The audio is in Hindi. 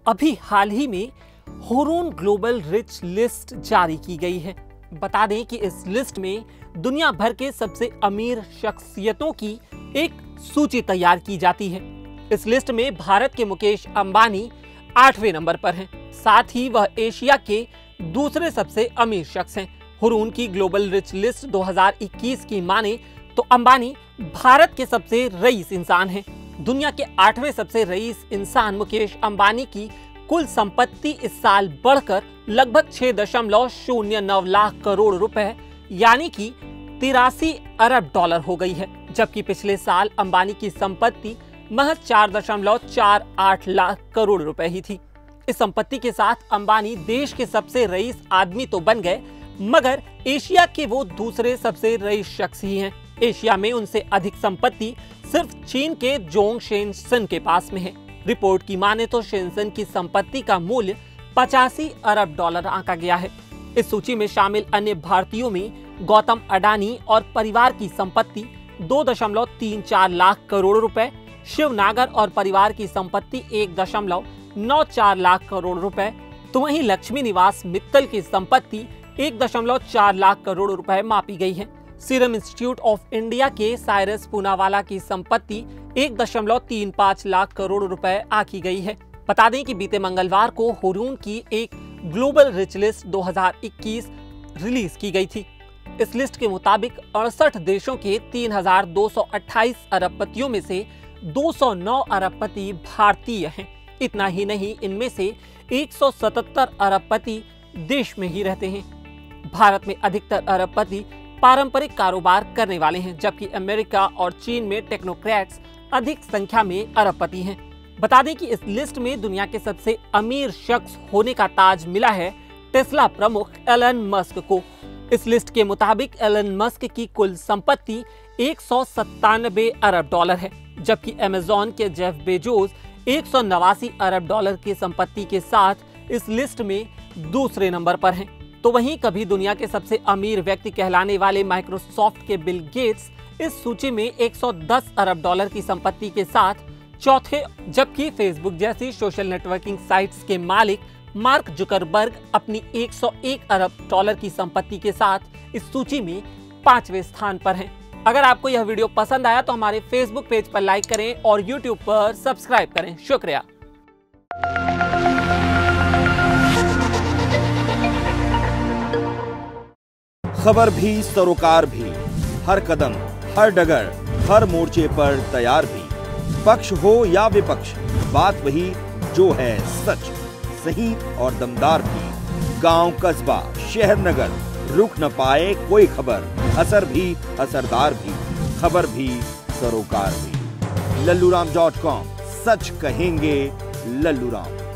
अभी हाल ही में हुरून ग्लोबल रिच लिस्ट जारी की गई है। बता दें कि इस लिस्ट में दुनिया भर के सबसे अमीर शख्सियतों की एक सूची तैयार की जाती है। इस लिस्ट में भारत के मुकेश अंबानी 8वें नंबर पर हैं। साथ ही वह एशिया के दूसरे सबसे अमीर शख्स हैं। हुरून की ग्लोबल रिच लिस्ट 2021 की माने तो अंबानी भारत के सबसे रईस इंसान हैं। दुनिया के 8वें सबसे रईस इंसान मुकेश अंबानी की कुल संपत्ति इस साल बढ़कर लगभग 6.09 लाख करोड़ रुपए यानी कि 83 अरब डॉलर हो गई है, जबकि पिछले साल अंबानी की संपत्ति महज 4.48 लाख करोड़ रुपए ही थी। इस संपत्ति के साथ अंबानी देश के सबसे रईस आदमी तो बन गए, मगर एशिया के वो दूसरे सबसे रईस शख्स ही हैं। एशिया में उनसे अधिक संपत्ति सिर्फ चीन के जोंग शेनसन के पास में है। रिपोर्ट की माने तो शेनसन की संपत्ति का मूल्य 85 अरब डॉलर आंका गया है। इस सूची में शामिल अन्य भारतीयों में गौतम अडानी और परिवार की संपत्ति 2.34 लाख करोड़ रुपए, शिव नागर और परिवार की संपत्ति 1.94 लाख करोड़ रुपए, तो वहीं लक्ष्मी निवास मित्तल की संपत्ति 1.4 लाख करोड़ रुपए मापी गई है। सीरम इंस्टीट्यूट ऑफ इंडिया के साइरस पूनावाला की संपत्ति 1.35 लाख करोड़ रुपए आंकी गई है। बता दें कि बीते मंगलवार को हुरून की एक ग्लोबल रिच लिस्ट 2021 रिलीज की गई थी। इस लिस्ट के मुताबिक 68 देशों के 3,228 अरबपतियों में से 209 अरबपति भारतीय हैं। इतना ही नहीं, इनमें से 177 अरबपति देश में ही रहते हैं। भारत में अधिकतर अरबपति पारंपरिक कारोबार करने वाले हैं, जबकि अमेरिका और चीन में टेक्नोक्रेट्स अधिक संख्या में अरबपति हैं। बता दें कि इस लिस्ट में दुनिया के सबसे अमीर शख्स होने का ताज मिला है टेस्ला प्रमुख एलन मस्क को। इस लिस्ट के मुताबिक एलन मस्क की कुल संपत्ति 197 अरब डॉलर है, जबकि अमेज़न के जेफ बेजोस 189 अरब डॉलर की संपत्ति के साथ इस लिस्ट में दूसरे नंबर पर हैं। तो वहीं कभी दुनिया के सबसे अमीर व्यक्ति कहलाने वाले माइक्रोसॉफ्ट के बिल गेट्स इस सूची में 110 अरब डॉलर की संपत्ति के साथ चौथे, जबकि फेसबुक जैसी सोशल नेटवर्किंग साइट्स के मालिक मार्क जुकरबर्ग अपनी 101 अरब डॉलर की संपत्ति के साथ इस सूची में 5वें स्थान पर हैं। अगर आपको यह वीडियो पसंद आया तो हमारे फेसबुक पेज पर लाइक करें और यूट्यूब पर सब्सक्राइब करें। शुक्रिया। खबर भी सरोकार भी, हर कदम हर डगर हर मोर्चे पर तैयार भी। पक्ष हो या विपक्ष, बात वही जो है सच, सही और दमदार भी। गांव कस्बा शहर नगर, रुक न पाए कोई खबर, असर भी असरदार भी, खबर भी सरोकार भी। लल्लूराम.com, सच कहेंगे लल्लूराम।